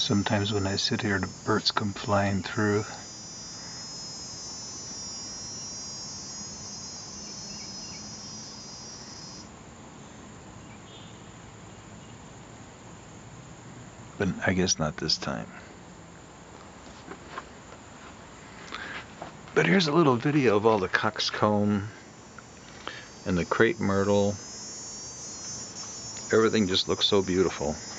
Sometimes when I sit here, the birds come flying through. But I guess not this time. But here's a little video of all the coxcomb and the crepe myrtle. Everything just looks so beautiful.